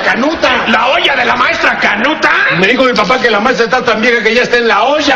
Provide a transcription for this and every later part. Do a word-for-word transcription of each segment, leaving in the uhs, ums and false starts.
Canuta. ¿La olla de la maestra Canuta? Me dijo mi papá que la maestra está tan vieja que ya está en la olla.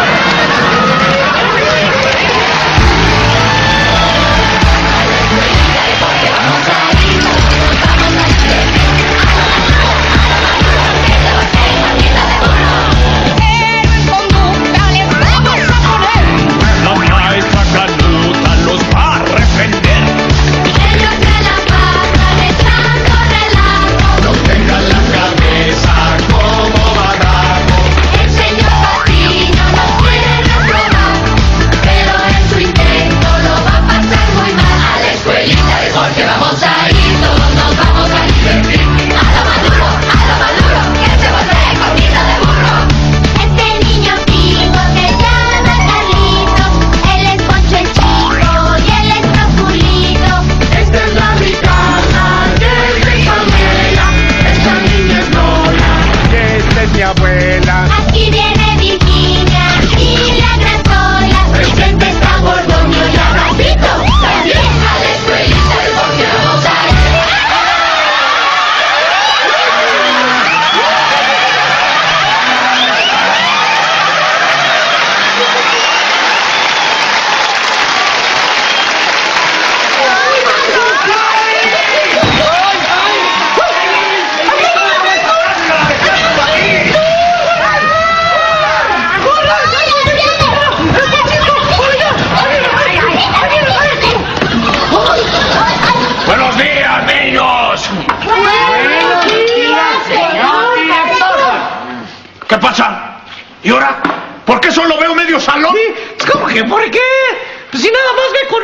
¿Qué pasa? ¿Y ahora? ¿Por qué solo veo medio salón? ¿Cómo que por qué? Pues si nada más ve con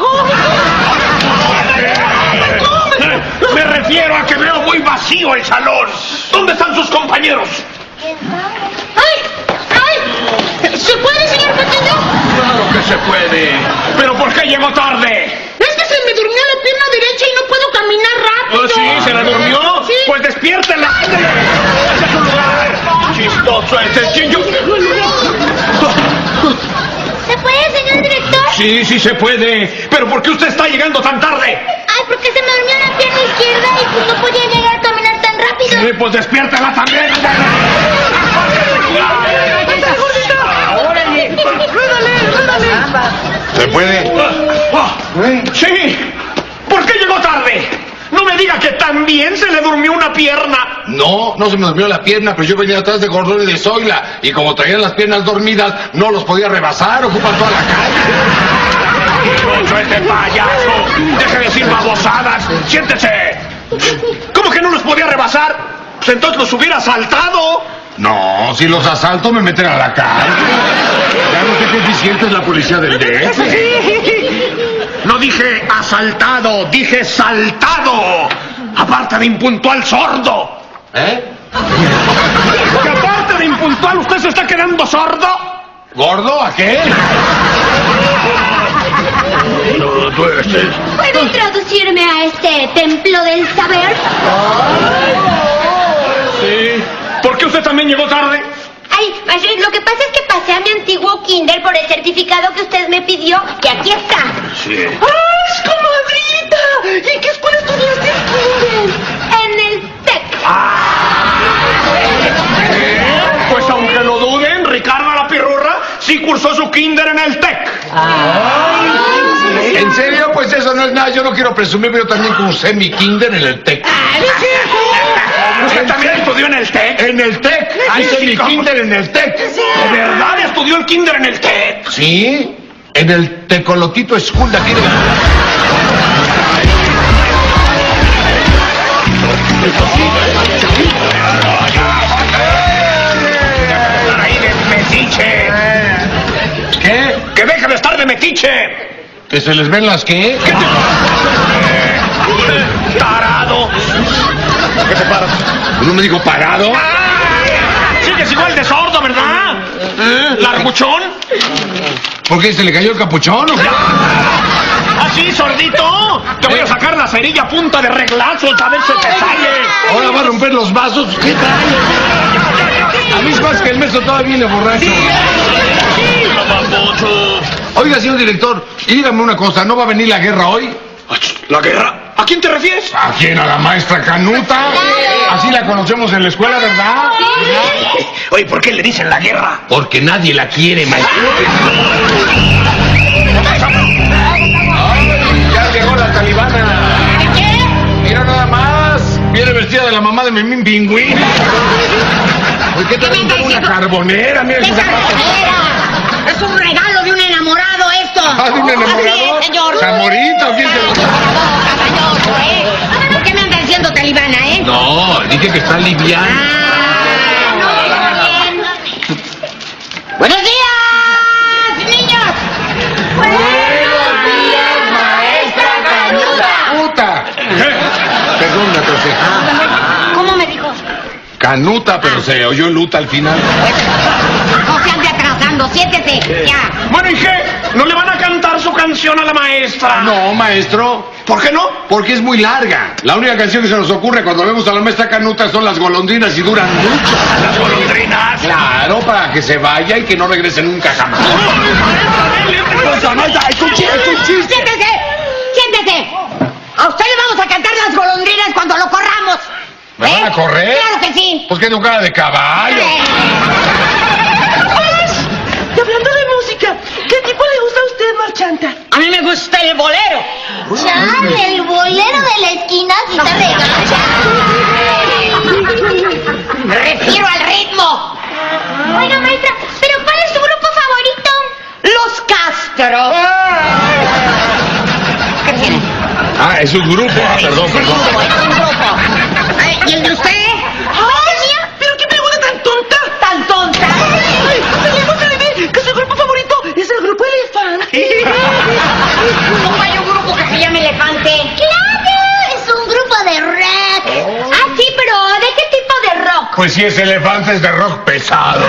un ojo. Me refiero a que veo muy vacío el salón. ¿Dónde están sus compañeros? ¡Ay! ¡Ay! ¿Se puede, señor pequeño? Claro que se puede. ¿Pero por qué llegó tarde? Es que se me durmió la pierna derecha y no puedo caminar rápido. ¿Oh, sí? ¿Se la durmió? Sí. Pues despiértela. ¡Ese es su lugar! ¡Chistoso este chingo! ¿Se puede, señor director? Sí, sí se puede. ¿Pero por qué usted está llegando tan tarde? Ay, porque se me durmió la pierna izquierda y pues no podía llegar a caminar tan rápido. Sí, pues despiértela también. ¡Órale! ¡Ruédale, ruédale! ¿Se puede? Sí. ¿Por qué llegó tarde? No me diga que también se le durmió una pierna. No, no se me durmió la pierna, pero yo venía atrás de Gordón y de Zoila. Y como traían las piernas dormidas, no los podía rebasar, ocupan toda la calle. ¡Suelte, payaso! ¡Deje de decir babosadas! ¡Siéntese! ¿Cómo que no los podía rebasar? Pues entonces los hubiera asaltado. No, si los asalto me meten a la calle. Ya no sé qué eficiente es la policía del D F. No dije asaltado, dije saltado. Aparte de impuntual sordo. ¿Eh? Que aparte de impuntual, ¿usted se está quedando sordo? ¿Gordo? ¿A qué? No, tú este... ¿Puede introducirme a este templo del saber? Sí. ¿Por qué usted también llegó tarde? Ay, maestro, lo que pasa es que pasé a mi antiguo kinder por el certificado que usted me pidió, y aquí está. Sí. ¡Ay, comadrita! ¿Y en qué escuela estudiaste el kinder? En el TEC. Pues aunque lo duden, Ricardo la Pirurra sí cursó su kinder en el TEC. ¿En serio? Pues eso no es nada. Yo no quiero presumir, pero yo también cursé mi kinder en el TEC. ¿Usted también estudió en el TEC? En el TEC. Hice mi kinder en el TEC. ¿De verdad estudió el kinder en el TEC? Sí, en el Tecolotito School de aquí de... Ahí de metiche. ¿Qué? ¡Que deje de estar de metiche! ¿Que se les ven las qué? ¿Qué te... ¡Tarado! ¿Qué te pasa? ¿No me dijo parado? Sigues igual de sordo, ¿verdad? ¿Eh? ¿Larguchón? ¿Por qué se le cayó el capuchón o qué? ¿Así, sordito? Te voy a sacar la cerilla a punta de reglazos a ver si te sale. Ahora va a romper los vasos. ¿Qué tal? A mí es más que el meso todavía viene borracho. Oiga, señor director, y dígame una cosa, ¿no va a venir la guerra hoy? ¿La guerra? ¿A quién te refieres? ¿A quién? ¿A la maestra Canuta? Así la conocemos en la escuela, ¿verdad? Oye, ¿por qué le dicen la guerra? Porque nadie la quiere, maestro. ¡Ay, ya llegó la talibana! ¿Qué? Mira nada más. Viene vestida de la mamá de Memín Pingüín. ¿Por qué te venden una carbonera? Mira ese zapato. Es un regalo de un enamorado esto. ¿Ah, de un enamorado? Así es, señor. ¿Zamorita o quién se lo da? Caballoso, ¿eh? ¿Por qué me andan diciendo talibana, eh? No, dije que está liviana. Ah, no, bien. ¡Buenos días, niños! ¡Buenos días, maestra Canuta! ¡Puta! Perdón, me atrasé. ¿Cómo me dijo? Canuta, pero se oyó luta al final. No se ande atrasando, siéntese, ya. Bueno, ¿y qué? ¿No le van a cantar su canción a la maestra? No, maestro. ¿Por qué no? Porque es muy larga. La única canción que se nos ocurre cuando vemos a la maestra Canuta son las golondrinas y duran mucho. ¿Las golondrinas? Claro, para que se vaya y que no regrese nunca jamás. Siéntese, siéntese. A usted le vamos a cantar las golondrinas cuando lo corramos. ¿Me van a correr? Claro que sí. Pues que tengo cara de caballo. Y hablando de música, ¿qué tipo le gusta a usted, marchanta? A mí me gusta el bolero. Chale, el bolero de la esquina sí te regaña. Me refiero al ritmo. Oiga, maestra, ¿pero cuál es su grupo favorito? Los Castro. ¿Qué tiene? Ah, es un grupo. Ah, perdón, perdón. Es un grupo. Ay, ¿y el de usted? ¡Ay! ¿Pero qué pregunta tan tonta? ¿Tan tonta? ¡Ay! Tenemos que decir que su grupo favorito es el grupo Elefante. ¿Cómo hay un grupo que se llama Elefante? ¡Claro! Es un grupo de rock. Ah, sí, pero ¿de qué tipo de rock? Pues si es elefante es de rock pesado.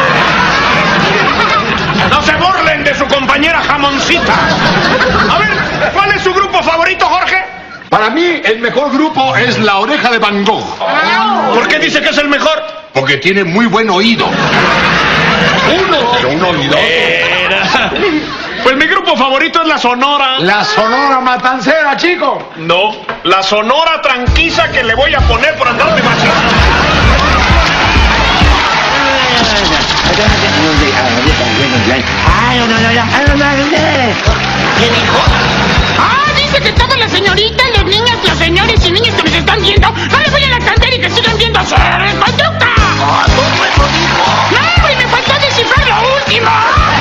No se burlen de su compañera jamoncita. A ver, ¿cuál es su grupo favorito, Jorge? Para mí, el mejor grupo es La Oreja de Van Gogh. ¿Por qué dice que es el mejor? Porque tiene muy buen oído. Uno, pero un oído. Era. Pues mi grupo favorito es la Sonora. La Sonora Matancera, chico. No, la Sonora Tranquiza que le voy a poner por andarme vacilando. ¿Qué dijo? Ah, dice que todas las señoritas, los niños, los señores y niñas que nos están viendo no les vayan a cantar y que sigan viendo ser conducta. Ah, todo eso dijo. No, y me faltó descifrar lo último.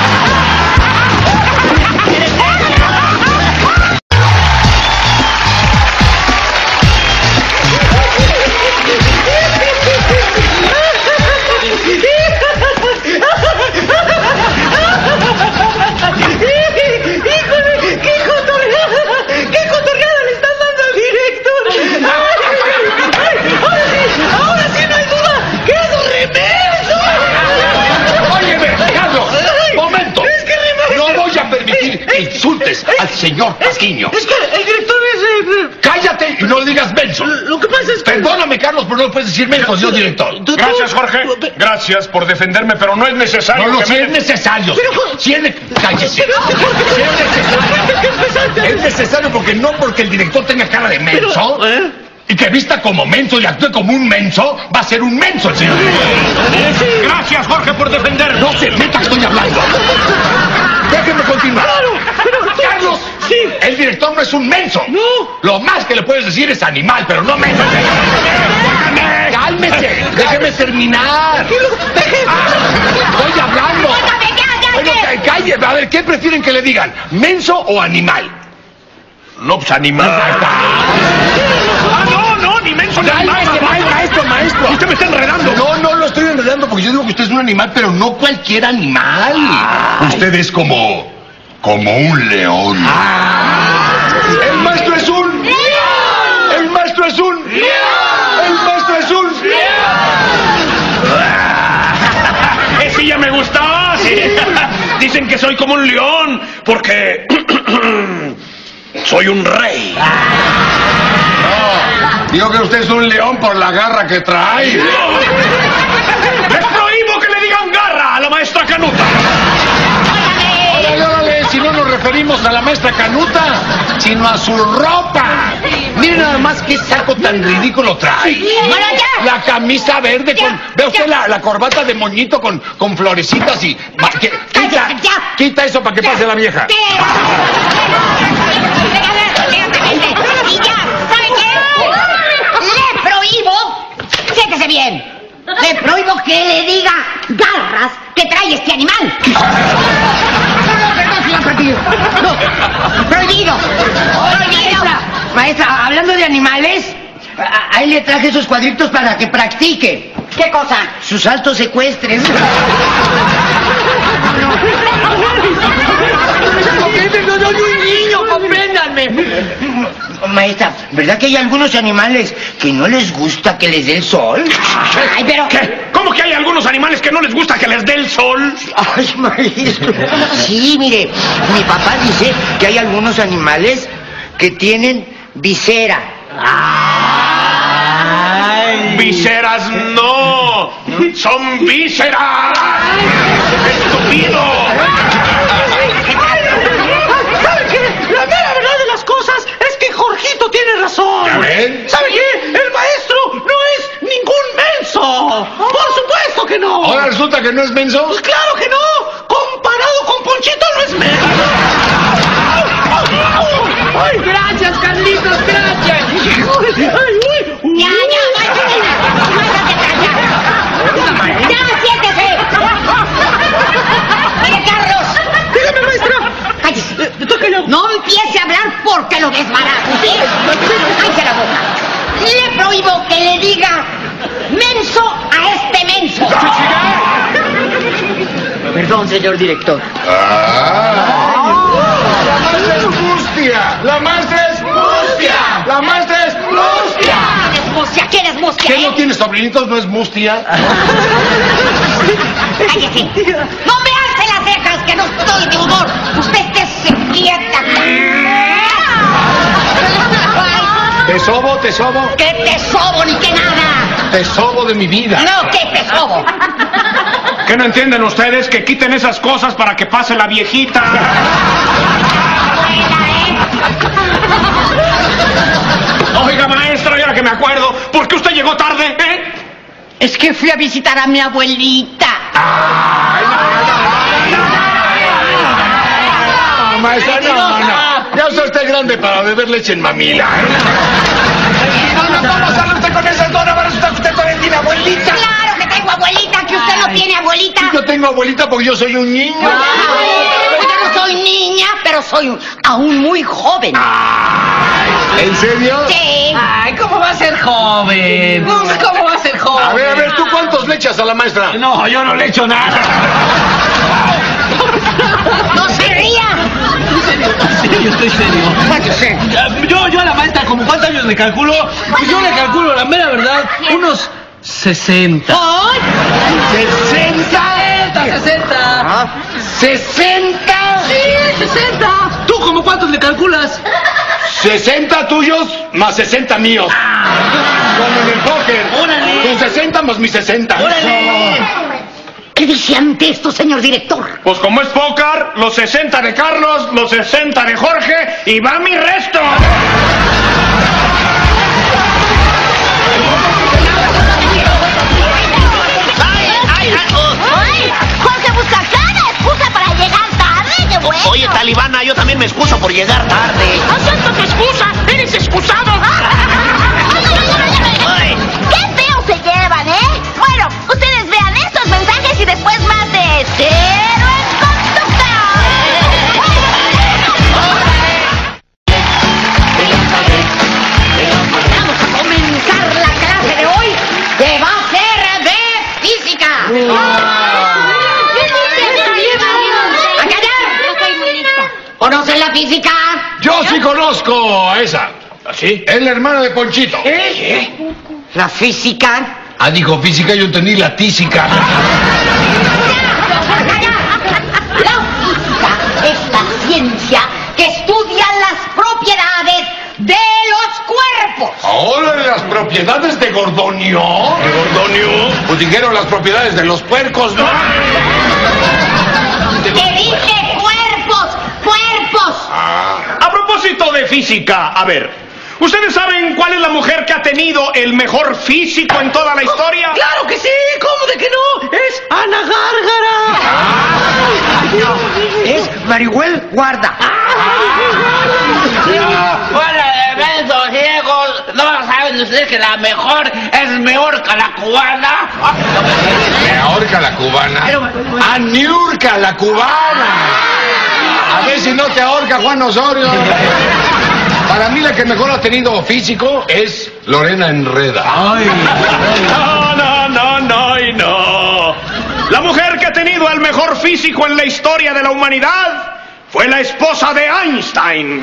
Insultes al señor Pasquiño. Es que el director es... Eh, Cállate y no le digas menso. lo que pasa es que... Perdóname, Carlos, pero no puedes decir menso, señor director. Gracias, Jorge. Gracias por defenderme, pero no es necesario. No, no, que si me- es necesario. Pero- Si es ne- Cállese. Si es necesario. Es necesario porque no porque el director tenga cara de menso ¿Eh? y que vista como menso y actúe como un menso, va a ser un menso el señor director. Gracias, Jorge, por defenderme. No se meta que estoy hablando. Déjeme continuar. Carlos, Sí. el director no es un menso. No. Lo más que le puedes decir es animal, pero no menso. Déjame. Cálmese. Déjeme terminar. Ah, estoy hablando. Óigame, ya, ya, Bueno, ya. ca- calle. A ver, ¿qué prefieren que le digan? ¿Menso o animal? No, pues animal. Ah, no, no, ni menso ni animal. Cálmese, ma- maestro, maestro. Usted me está enredando. No, no lo estoy enredando porque yo digo que usted es un animal, pero no cualquier animal. Usted es como... como un león. El maestro es un... ¡León! El maestro es un... ¡León! El maestro es un... Ese ya me gustaba. Sí. Dicen que soy como un león porque soy un rey. Digo que usted es un león por la garra que trae. Les prohíbo que le digan garra a la maestra Canuta. Órale, órale, si no nos referimos a la maestra Canuta, sino a su ropa. Miren nada más qué saco tan ridículo trae. Bueno, ya. La camisa verde con... Ya, ¿Ve usted ya. la, la corbata de moñito con, con florecitas y... Va, que- quita, Cállate, ya. quita eso para que pase la vieja. ¿Qué? Y ya, ¿sabe qué? Le prohíbo, siéntese bien, le prohíbo que le diga garras que trae este animal. No, no, perdón, señor Patillo. No, prohibido. Maestra, maestra, hablando de animales, a- ahí le traje esos cuadritos para que practique. ¿Qué cosa? Sus saltos secuestres. No soy un niño, compréndanme. Maestra, ¿verdad que hay algunos animales que no les gusta que les dé el sol? Ay, pero... ¿Qué? ¿Cómo que hay algunos animales que no les gusta que les dé el sol? Ay, maestro. Sí, mire, mi papá dice que hay algunos animales que tienen visera. Ay. Viseras no, son vísceras. ¡Estúpido! ¿Sabe qué? La mera verdad de las cosas es que Jorgito tiene razón. ¿Ya ven? ¿Sabe qué? El maestro no es ningún menso. Por supuesto que no. Ahora resulta que no es menso. Pues claro que no. Comparado con Ponchito no es menso. Ay, gracias, Carlitos, gracias. Ay, uy. Ya, ya, ya. Ya, siéntese. Mire, Carlos. Dígame, maestra. Cállese. Eh, toca yo. No empiece a hablar porque lo desbarato, ¿sí? Cállese la boca. Le prohíbo que le diga menso a este menso. Perdón, señor director. Ah. La maestra es mustia. La maestra es mustia. La maestra es mustia. ¿Quién es mustia? ¿Quién es mustia, ¿Qué eh? no tiene sobrinitos? ¿No es mustia? Cállese. No me alce las cejas, que no estoy de humor. Usted esté quieta. Te sobo, te sobo. ¿Qué te sobo ni qué nada? Te sobo de mi vida. No, ¿qué te sobo? ¿Qué no entienden ustedes? Que quiten esas cosas para que pase la viejita. Oiga, maestro, y ahora que me acuerdo, ¿por qué usted llegó tarde, eh? Es que fui a visitar a mi abuelita. No, maestra, no, no. Ya usted está grande para beber leche en mamila. No, no, ¿cómo sale usted con esa dona? ¿Va a resultar que usted todavía tiene abuelita? Claro que tengo abuelita, que usted no tiene abuelita. Yo tengo abuelita porque yo soy un niño. Ay, yo no soy niña, pero soy un- aún muy joven. ¿En serio? Sí. Ay, ¿cómo va a ser joven? ¿Cómo va a ser joven? A ver, a ver, ¿tú cuántos le echas a la maestra? No, yo no le echo nada. No se ría. Yo estoy serio. ¿Cuánto sé? Yo, yo a la maestra, ¿como cuántos años le calculo? Pues yo le calculo, la mera verdad, unos sesenta. ¡Ay! ¡Sesenta! sesenta. ¡Sesenta! Sí, sesenta. ¿Tú como cuántos le calculas? sesenta tuyos más sesenta míos. Como en el póker. Órale. Tus sesenta más mis sesenta. ¡Órale! ¿Qué dice ante esto, señor director? Pues como es pócar, los sesenta de Carlos, los sesenta de Jorge, y va mi resto. ¡Ay! Jorge busca cada excusa para llegar tarde, qué bueno. Oye, Talibana, yo también me excuso por llegar tarde. ¡Acepta tu excusa! ¡Eres excusado! Ay, ¡Qué feo se llevan, eh! Bueno, ustedes vean estos mensajes y después más de cero en conducta. Vamos a comenzar la clase de hoy, que va a ser de física. ¡A callar! ¿Conocen la física? Yo sí conozco a esa. ¿Así? Es la hermana de Ponchito. La física. Ah, dijo física, yo entendí la tísica. La física es la ciencia que estudia las propiedades de los cuerpos. Ahora las propiedades de Gordonio. ¿De Gordonio? Pues dijeron las propiedades de los puercos, ¿no? ¡Que dije cuerpos! ¡Cuerpos! Ah. A propósito de física, a ver, ¿Ustedes saben cuál es la mujer que ha tenido el mejor físico en toda la historia? ¡Claro que sí! ¿Cómo de que no? ¡Es Ana Gárgara! Es Marigüel Guarda. ¡Hola, eventos ciegos! ¿No saben ustedes que la mejor es mejor que la cubana? Me ahorca la cubana. ¡A Niurka, la cubana! A ver si no te ahorca Juan Osorio. Para mí la que mejor ha tenido físico es Lorena Enreda. No, no, no, no y no. La mujer que ha tenido el mejor físico en la historia de la humanidad fue la esposa de Einstein.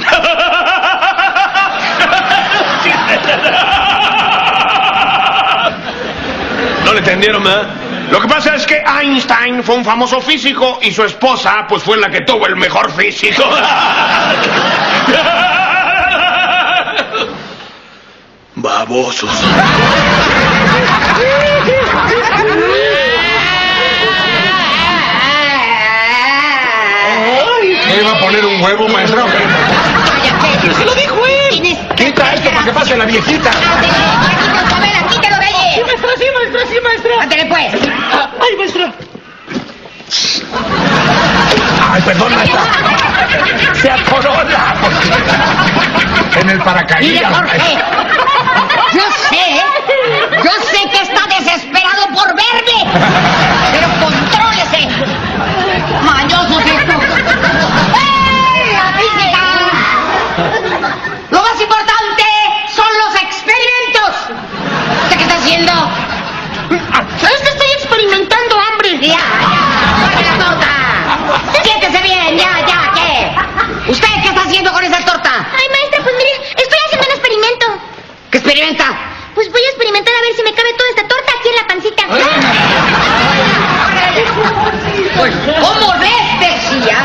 ¿No le entendieron, eh? Lo que pasa es que Einstein fue un famoso físico y su esposa pues fue la que tuvo el mejor físico. Babosos. ¿Qué va a poner un huevo, maestro? Cállate. ¡Se lo dijo él! Tienes que Quita esto para que pase la viejita. Ándale, Paquito Favela, quítalo de ¡Sí, allí. maestra, sí, maestra, sí, maestra! Ándale, pues. ¡Ay, maestra! Ay, perdón, maestra. Se acorona. En el Mire, paracaídas. Jorge. Yo sé, yo sé que está desesperado por verme. Pero contrólese. Mañosos estos. ¡Eh, la física! Lo más importante son los experimentos. ¿Usted qué está haciendo? ¿Sabes que estoy experimentando hambre? Ya, ya, guarde la torta. Siéntese bien, ya, ya, ¿qué? ¿Usted qué está haciendo con esa torta? Ay, maestra, pues mire, estoy haciendo un experimento. ¿Qué experimenta? Pues voy a experimentar a ver si me cabe toda esta torta aquí en la pancita. ¿Cómo ves, decía?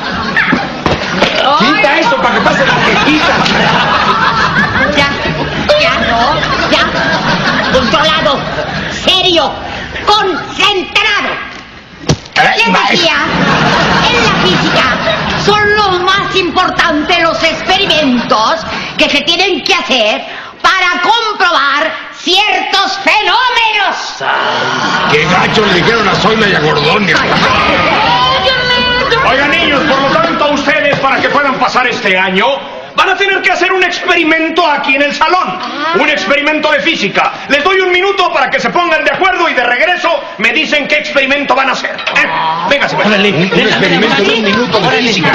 Quita esto para que pase la viejita. Ya, ya, no, ya. Controlado, serio, concentrado. Les decía, en la física son lo más importante los experimentos que se tienen que hacer para comprobar ciertos fenómenos. Qué gacho le dijeron a Zoila y a Gordonia. Oigan, niños, por lo tanto, ustedes, para que puedan pasar este año, van a tener que hacer un experimento aquí en el salón. Un experimento de física. Les doy un minuto para que se pongan de acuerdo y de regreso me dicen qué experimento van a hacer. ¿Eh? Véngase, pues. Un, un experimento de un minuto de física.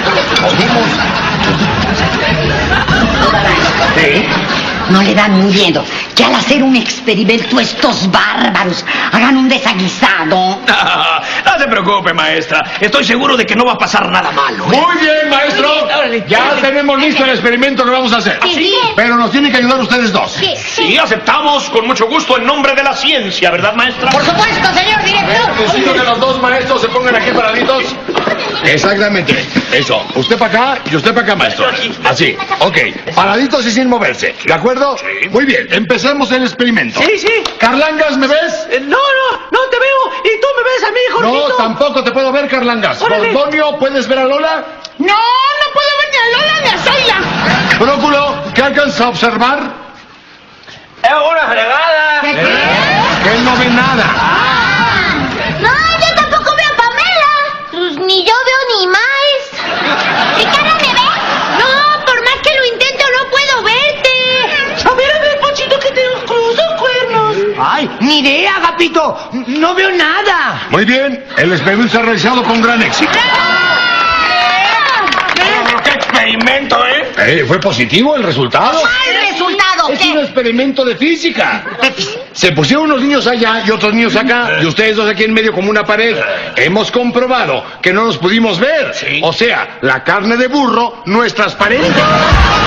¿Sí? ¿No le dan miedo que al hacer un experimento estos bárbaros hagan un desaguisado? No, no se preocupe, maestra. Estoy seguro de que no va a pasar nada malo. ¿eh? Muy bien, maestro. Ya tenemos listo el experimento que vamos a hacer. Sí. Pero nos tienen que ayudar ustedes dos. Sí, Sí, aceptamos con mucho gusto en nombre de la ciencia, ¿verdad, maestra? Por supuesto, señor director. Necesito que los dos maestros se pongan aquí paraditos. Exactamente. Eso. Usted para acá y usted para acá, maestro. Así. Ok. Paraditos y sin moverse. ¿De acuerdo? Sí. Muy bien. Empecemos el experimento. Sí, sí. Carlangas, ¿me ves? Eh, no, no, no te veo. ¿Y tú me ves a mí, Jorgito? No, tampoco te puedo ver, Carlangas. Órale. Gordonio, ¿puedes ver a Lola? No, no puedo ver ni a Lola ni a Zoila. Bróculo, ¿qué alcanza a observar? ¡Es una fregada! Que él no ve nada. No, yo tampoco veo a Pamela. Pues ni yo veo ni más. ¿Ricardo me ve? No, por más que lo intento, no puedo verte. A ver, a ver, Pochito, que te cruzan cuernos. Ay, ni idea, Agapito. No veo nada. Muy bien. El experimento se ha realizado con gran éxito. ¡Qué experimento, eh! Eh, ¿Fue positivo el resultado? ¿Cuál resultado? Es un ¿Qué? experimento de física. Se pusieron unos niños allá y otros niños acá, y ustedes dos aquí en medio como una pared. Hemos comprobado que no nos pudimos ver. Sí. O sea, la carne de burro no es transparente.